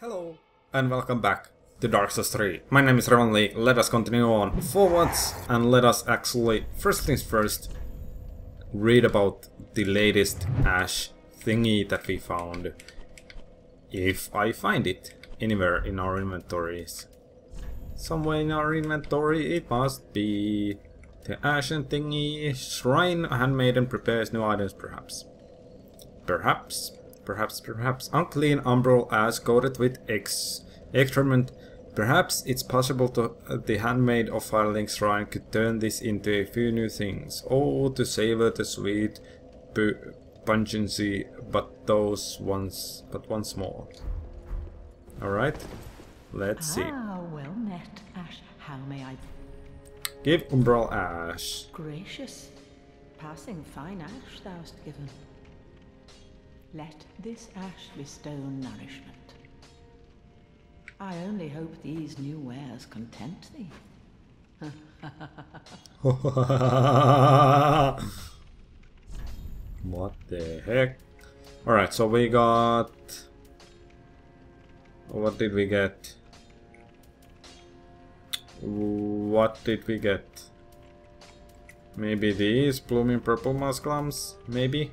Hello and welcome back to Dark Souls 3. My name is Revonlieke. Let us continue on forwards and let us actually, first things first, read about the latest ash thingy that we found. If I find it anywhere in our inventories. Somewhere in our inventory it must be. The ashen thingy. Shrine handmaiden prepares new items perhaps. Perhaps. Unclean umbral ash coated with excrement. Perhaps it's possible to the handmaid of Firelink Shrine could turn this into a few new things. Oh, to savor the sweet pungency, but once more. Alright, let's see. Well met, Ash. How may I? Give umbral ash. Gracious. Passing fine ash thou'st given. Let this ash bestow nourishment. I only hope these new wares content thee. What the heck? Alright, so we got... What did we get? Maybe these blooming purple musclums? Maybe?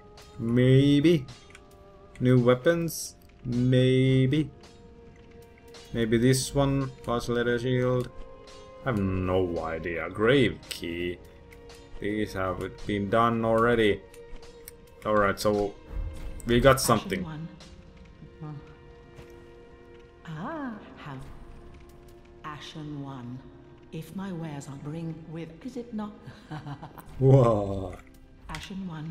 New weapons? Maybe this one, plus leather shield. I have no idea. Grave key. These have been done already. Alright, so we got something. Have Ashen One. If my wares I'll bring with, is it not? Whoa. Ashen One.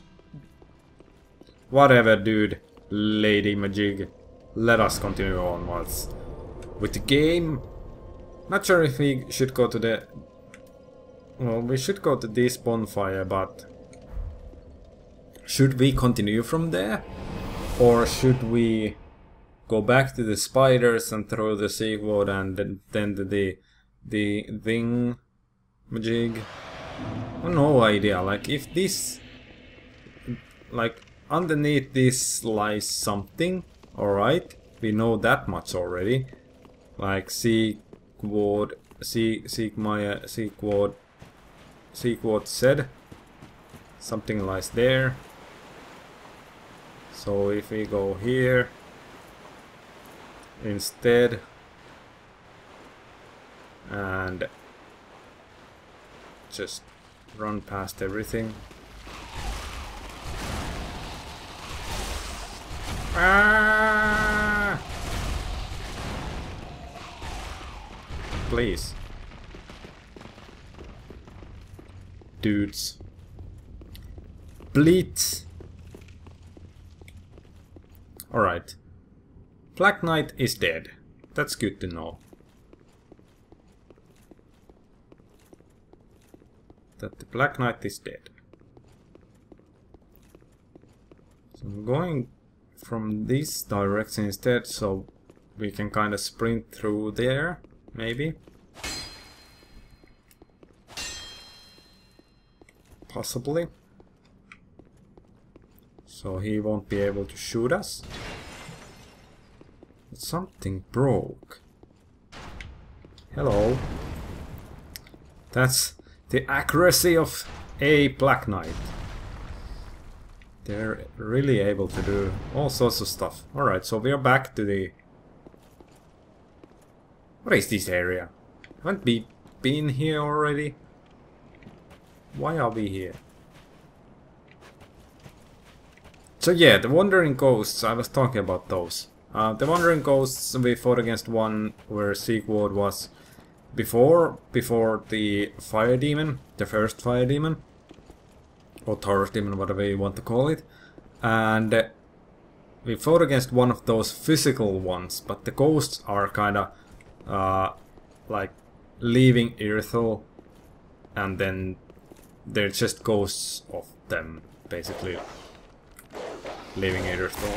Whatever, dude. Lady Majig. Let us continue onwards with the game. Not sure if we should go to the... Well, we should go to this bonfire, but... Should we continue from there? Or should we go back to the spiders and throw the seawood and then the thing... Majig? No idea. Like, if this... Like... Underneath this lies something, alright, we know that much already. Like Seakward said, something lies there. So if we go here instead and just run past everything. Ah! Please. Dudes. Bleat. Alright. Black Knight is dead. That's good to know. That the Black Knight is dead. So I'm going from this direction instead, so we can kind of sprint through there, maybe. Possibly. So he won't be able to shoot us. Something broke. Hello. That's the accuracy of a Black Knight. They're really able to do all sorts of stuff. Alright, so we are back to the... What is this area? Haven't we been here already? Why are we here? So yeah, the Wandering Ghosts, I was talking about those. The Wandering Ghosts, we fought against one where Seakward was before the Fire Demon, the first Fire Demon. Or Taurus Demon, whatever you want to call it. And we fought against one of those physical ones, but the ghosts are kinda like leaving Earthel, and then they're just ghosts of them, basically leaving Earthel.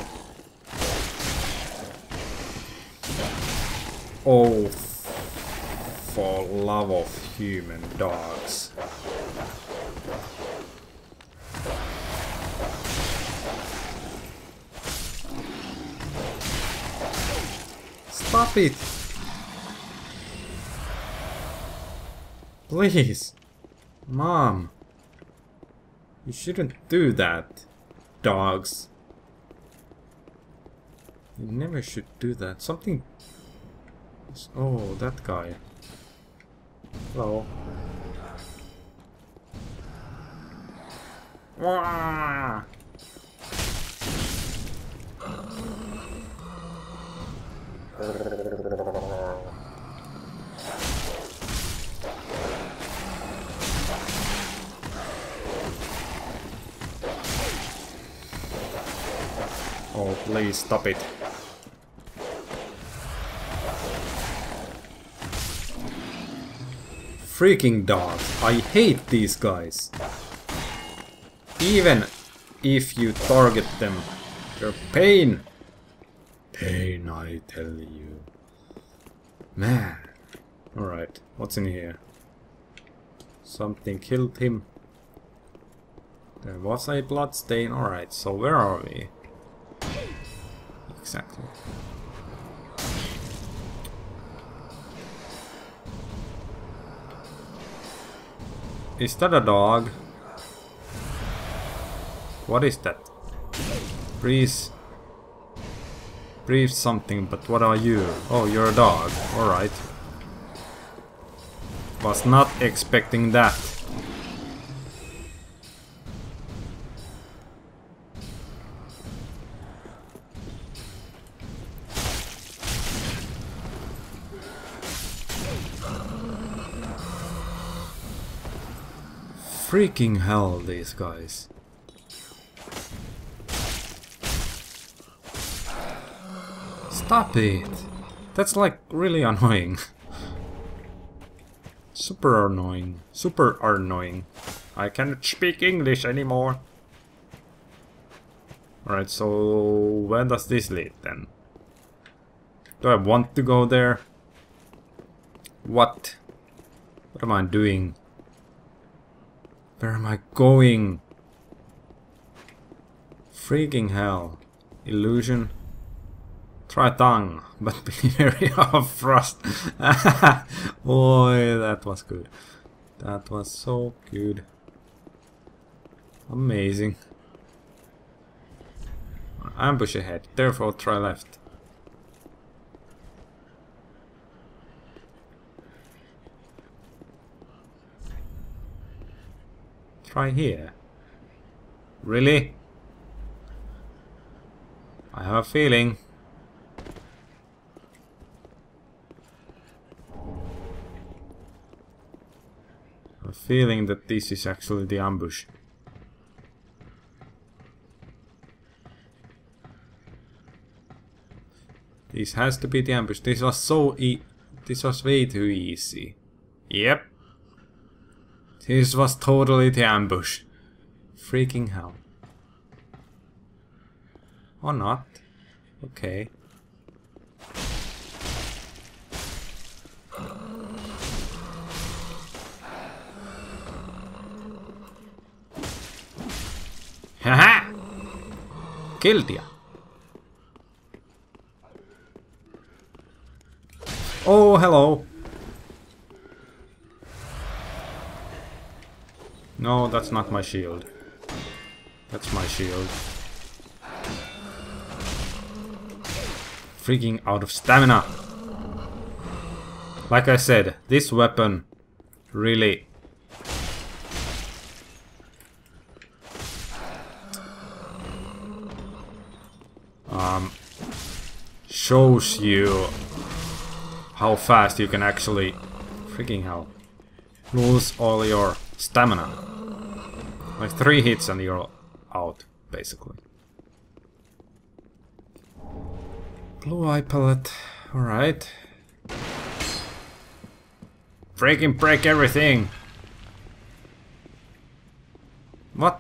Oh, for love of human dogs. stop it! Please! Mom! You shouldn't do that, dogs. You never should do that. Something... Oh, that guy. Hello. Wah! Oh, please stop it. Freaking dogs. I hate these guys. Even if you target them, they're pain. Pain, I tell you. Man. Alright, what's in here? Something killed him. There was a blood stain. Alright, so where are we? Exactly. Is that a dog? What is that? Breathe something, but what are you? Oh, you're a dog. Alright. Was not expecting that. Freaking hell, these guys. Stop it! That's like really annoying. Super annoying. Super annoying. I cannot speak English anymore. Alright, so where does this lead then? Do I want to go there? What? What am I doing? Where am I going? Freaking hell. Illusion. Try tongue, but be very off frost. Boy, that was good. That was so good. Amazing. Ambush ahead, therefore try left. Try here. Really? I have a feeling. A feeling that this is actually the ambush. This has to be the ambush. This was this was way too easy. Yep. This was totally the ambush. Freaking hell. Or not. Okay. Haha! Killed ya. Oh, hello. No, that's not my shield. That's my shield. Freaking out of stamina. Like I said, this weapon really shows you how fast you can actually freaking hell lose all your stamina. Like 3 hits and you're out, basically. Blue eye pellet, alright. Freaking break everything! What?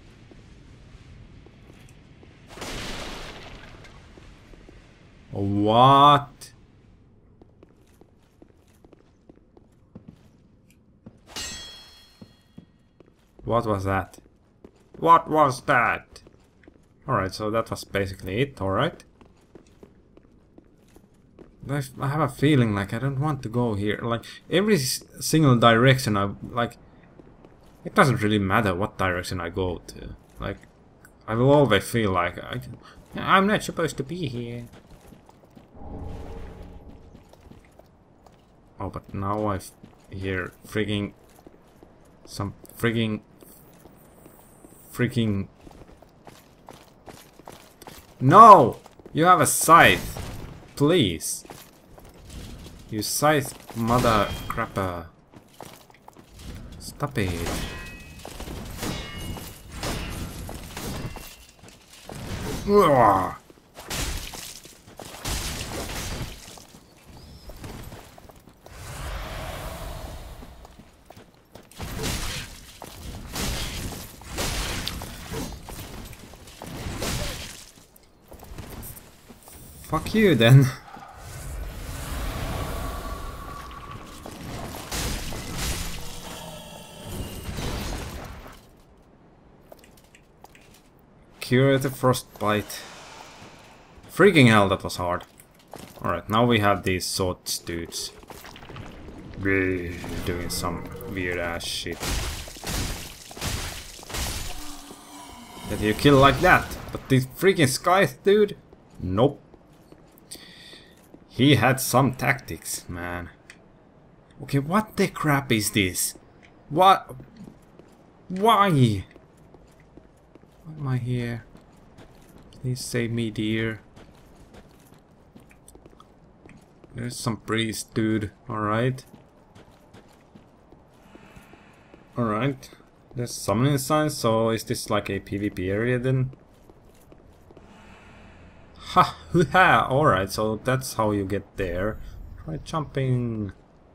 What? What was that? What was that? Alright, so that was basically it, alright. I have a feeling like I don't want to go here. Like every single direction I like, it doesn't really matter what direction I go to. Like I will always feel like I'm not supposed to be here. Oh, but now I hear freaking some freaking No! You have a scythe. Please. You scythe mother crapper. Stop it. Ugh. Fuck you then. Cure the frostbite. Freaking hell, that was hard. Alright, now we have these swords dudes. Doing some weird ass shit. That you kill like that. But this freaking scythe dude? Nope. He had some tactics, man. Okay, what the crap is this? What? Why? Why am I here? Please save me, dear. There's some priest, dude. Alright. Alright. There's summoning signs, so is this like a PvP area then? Ha! Hoo-ha! Alright, so that's how you get there. Try jumping.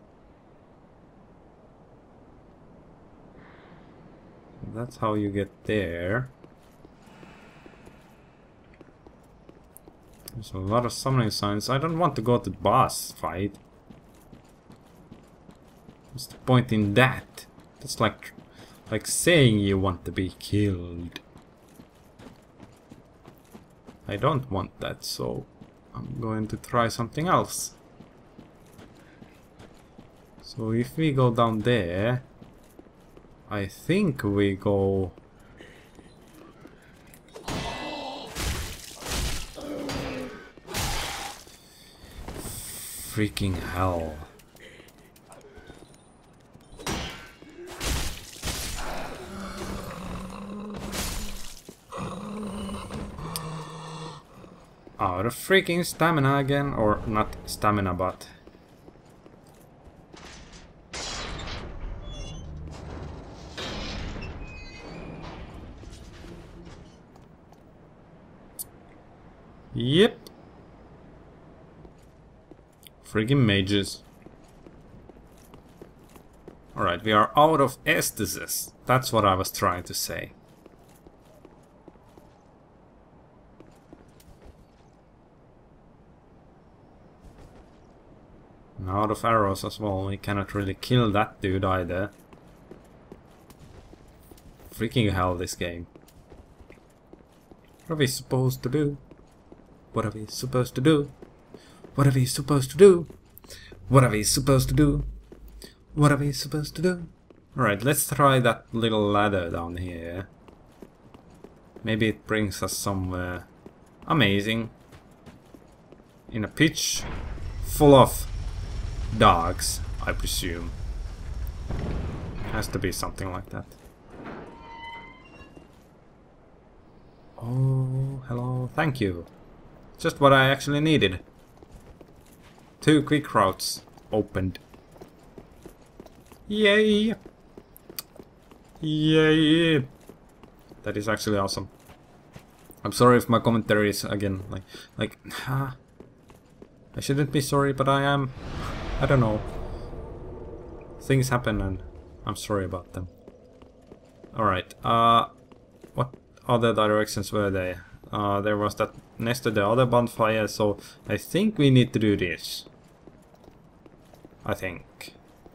That's how you get there. There's a lot of summoning signs. I don't want to go to the boss fight. What's the point in that? That's like saying you want to be killed. I don't want that, so I'm going to try something else. So if we go down there, I think we go... Freaking hell. Out of freaking stamina again, or not stamina, but... Yep. Freaking mages. Alright, we are out of estasis. That's what I was trying to say. And out of arrows as well. We cannot really kill that dude either. Freaking hell, this game. What are we supposed to do? What are we supposed to do? What are we supposed to do? What are we supposed to do? What are we supposed to do? Alright, let's try that little ladder down here. Maybe it brings us somewhere amazing. In a pitch full of dogs, I presume. Has to be something like that. Oh, hello, thank you. Just what I actually needed. 2 quick routes opened. Yay! Yay! That is actually awesome. I'm sorry if my commentary is again like I shouldn't be sorry, but I am. I don't know. Things happen and I'm sorry about them. Alright, what other directions were there? There was that next to the other bonfire, so I think we need to do this. I think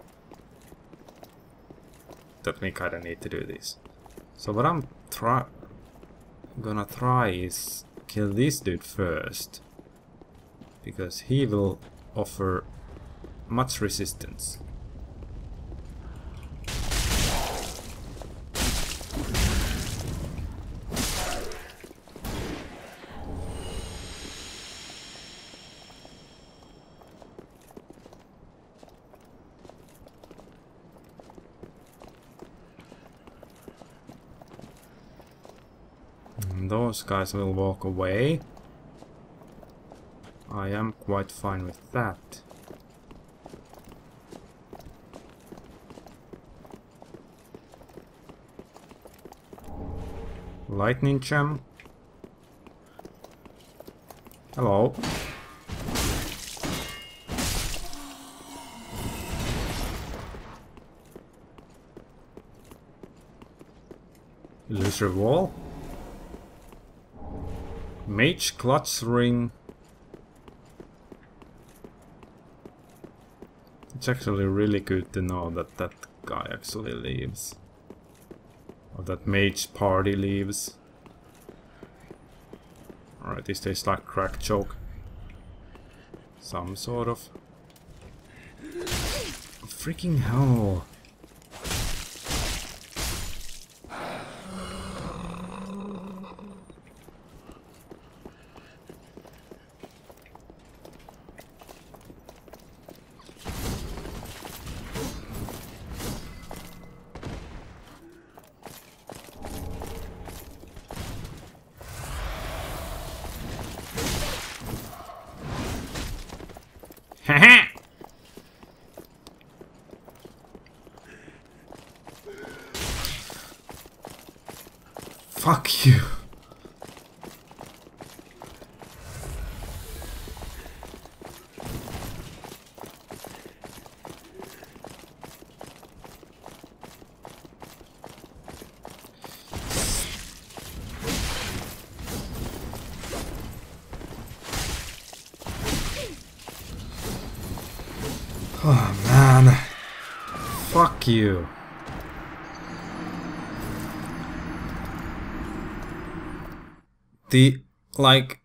that we kinda need to do this. So what I'm gonna try is kill this dude first, because he will offer much resistance. Those guys will walk away. I am quite fine with that. Lightning gem. Hello. Illusory wall. Mage clutch ring. It's actually really good to know that that guy actually leaves. Or that mage party leaves. Alright, this tastes like crack choke. Some sort of. Freaking hell. Haha! Fuck you. Oh man, fuck you. The, like...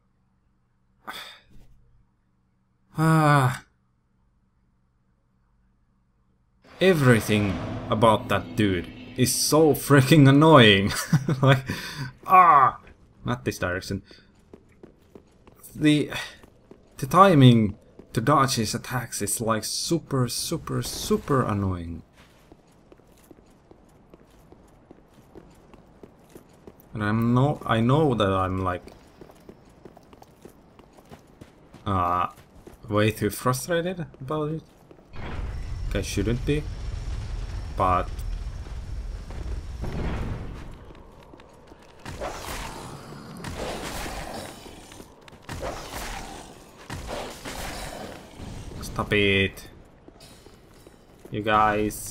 everything about that dude is so freaking annoying. Like, not this direction. The timing to dodge his attacks is like super annoying. And I know that I'm like way too frustrated about it. I shouldn't be, but stop it, you guys.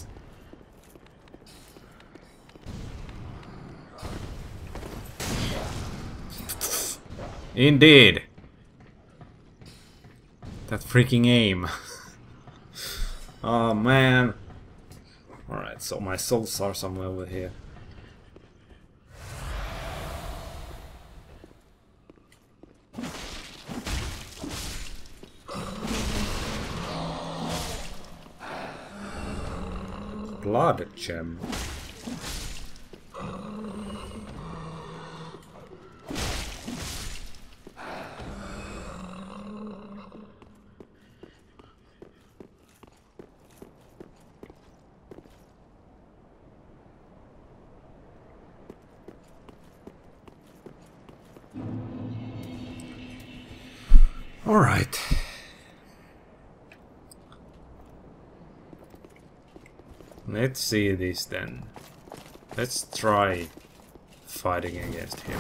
Indeed. That freaking aim. Oh man. Alright, so my souls are somewhere over here. Blood gem. All right. Let's see this then. Let's try fighting against him.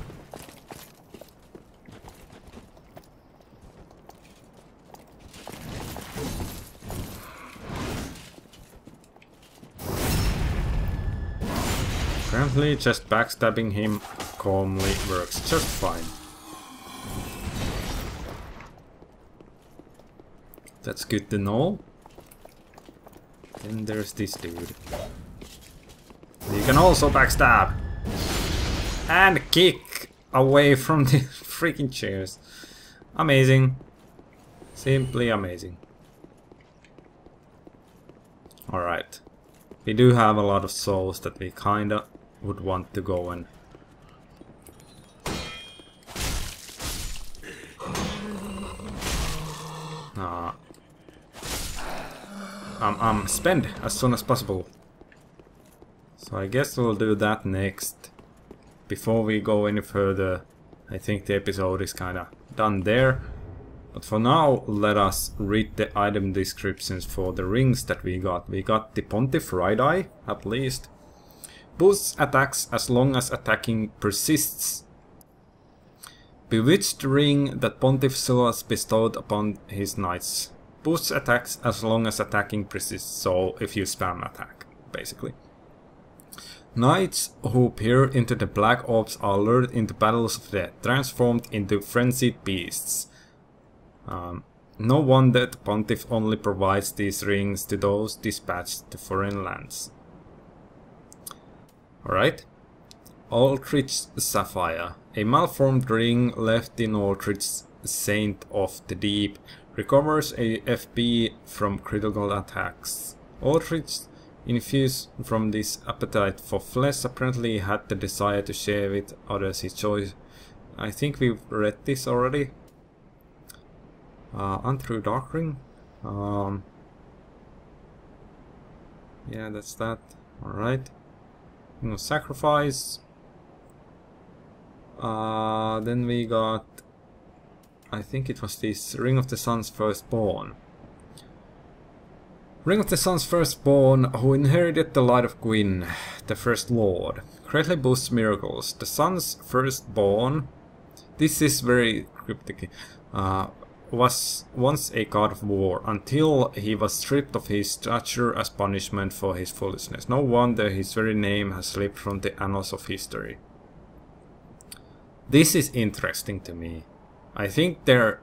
Apparently just backstabbing him calmly works just fine. That's good to know. Then there's this dude. You can also backstab. And kick away from the freaking chairs. Amazing. Simply amazing. Alright. We do have a lot of souls that we kinda would want to go and spend as soon as possible. So I guess we'll do that next. Before we go any further, I think the episode is kinda done there. But for now, let us read the item descriptions for the rings that we got. We got the Pontiff Right Eye, at least. Boosts attacks as long as attacking persists. Bewitched ring that Pontiff Silas bestowed upon his knights. Boosts attacks as long as attacking persists, so if you spam attack, basically. Knights who peer into the black orbs are lured into battles of death, transformed into frenzied beasts. No wonder the Pontiff only provides these rings to those dispatched to foreign lands. Alright. Aldrich's Sapphire. A malformed ring left in Aldrich's Saint of the Deep recovers a FP from critical attacks. Aldrich, infused from this appetite for flesh, apparently had the desire to share with others his choice. I think we've read this already. Untrue Dark Ring. Yeah, that's that. Alright. Sacrifice. Then we got, I think it was this Ring of the Sun's Firstborn. Ring of the Sun's Firstborn, who inherited the light of Gwyn, the First Lord. Greatly boosts miracles. The Sun's Firstborn, this is very cryptic, was once a god of war, until he was stripped of his stature as punishment for his foolishness. No wonder his very name has slipped from the annals of history. This is interesting to me. I think they're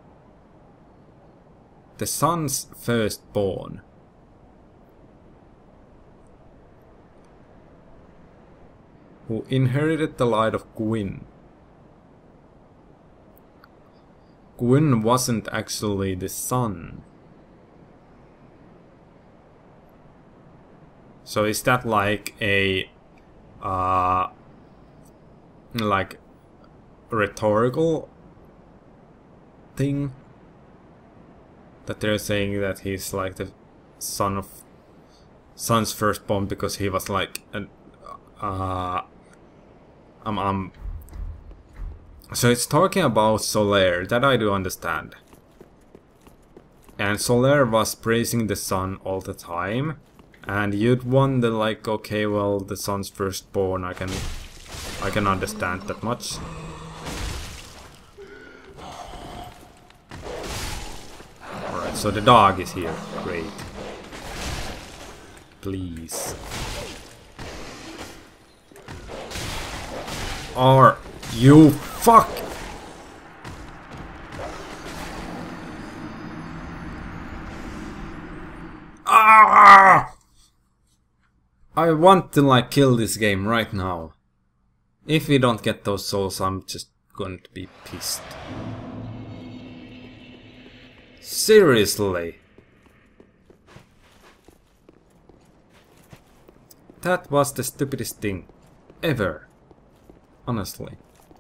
the Sun's Firstborn. Who inherited the light of Gwyn. Gwyn wasn't actually the sun. So is that like a like rhetorical thing? That they're saying that he's like the sun's firstborn because he was like an so it's talking about Solaire, that I do understand. And Solaire was praising the sun all the time. And you'd wonder like, okay, well, the sun's firstborn, I can understand that much. Alright, so the dog is here. Great. Please. Are you fuck? Ah! I want to like kill this game right now. If we don't get those souls, I'm just going to be pissed. Seriously. That was the stupidest thing ever. Honestly.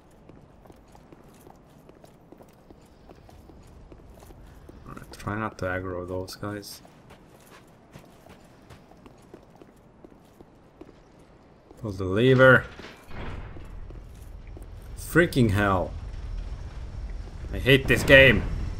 Alright, try not to aggro those guys. Pull the lever. Freaking hell. I hate this game.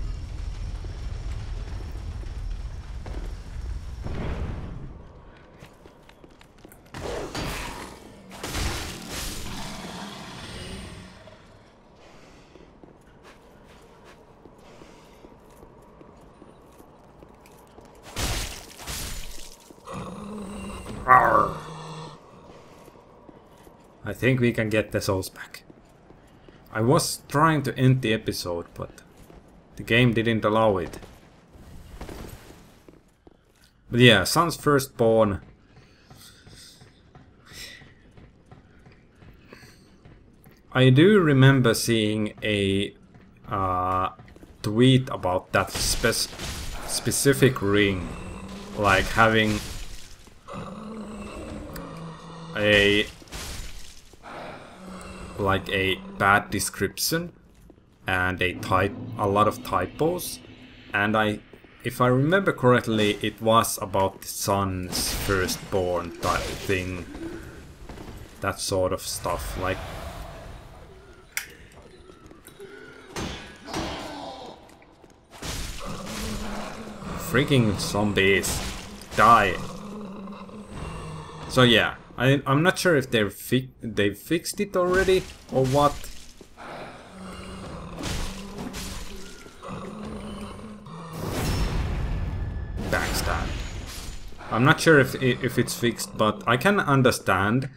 Arrgh. I think we can get the souls back. I was trying to end the episode, but the game didn't allow it. But yeah, Sun's Firstborn. I do remember seeing a tweet about that specific ring, like having a bad description and a lot of typos, and if I remember correctly, it was about the sun's firstborn type thing, that sort of stuff, like. Freaking zombies, die! So yeah, I'm not sure if they've fixed it already or what. Backstab. I'm not sure if it's fixed, but I can understand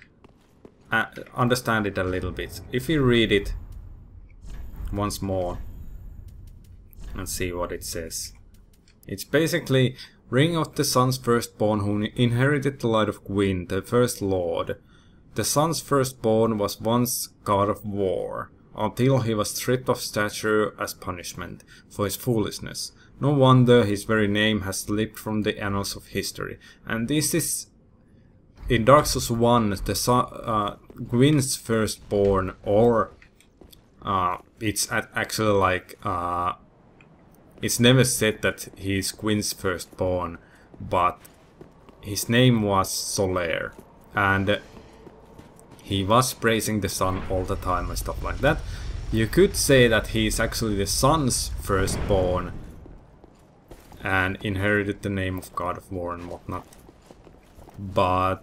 it a little bit. If you read it once more and see what it says. It's basically Ring of the Sun's firstborn who inherited the light of Gwyn, the first lord. The Sun's firstborn was once god of war, until he was stripped of stature as punishment for his foolishness. No wonder his very name has slipped from the annals of history. And this is, in Dark Souls 1, Gwyn's firstborn, or it's actually like... it's never said that he's Gwyn's firstborn, but his name was Solaire, and he was praising the sun all the time and stuff like that. You could say that he's actually the sun's firstborn and inherited the name of God of War and whatnot. But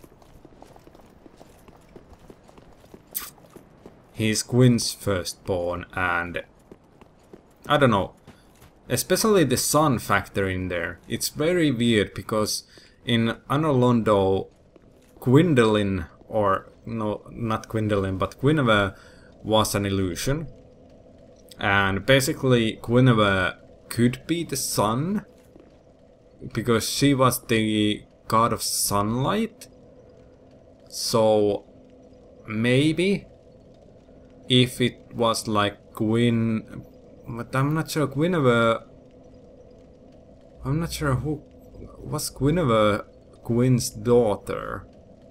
he's Gwyn's firstborn, and I don't know. Especially the sun factor in there. It's very weird because in Anor Londo, Gwyndolin, or no, not Gwyndolin, but Guinevere was an illusion. And basically Guinevere could be the sun because she was the god of sunlight. So maybe if it was like Gwyn. But I'm not sure Guinevere... I'm not sure who... Was Guinevere Gwyn's daughter?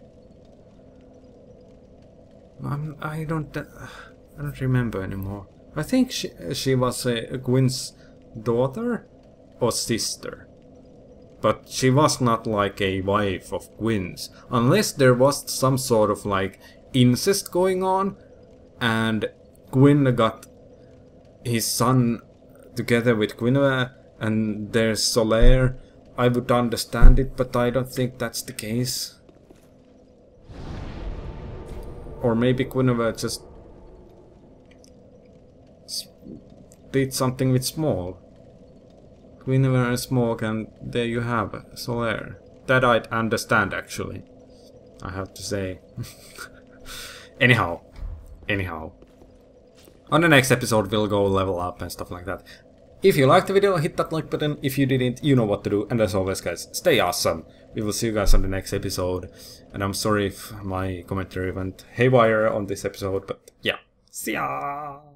I don't remember anymore. I think she was Gwyn's daughter or sister. But she was not like a wife of Gwyn's. Unless there was some sort of like incest going on and Gwyn got his son together with Guinevere, and there's Solaire. I would understand it, but I don't think that's the case. Or maybe Guinevere just did something with Small. Guinevere and Small, and there you have Solaire. That I'd understand, actually. I have to say. Anyhow. On the next episode we'll go level up and stuff like that. If you liked the video, hit that like button. If you didn't, you know what to do. And as always guys, stay awesome. We will see you guys on the next episode. And I'm sorry if my commentary went haywire on this episode, but yeah. See ya!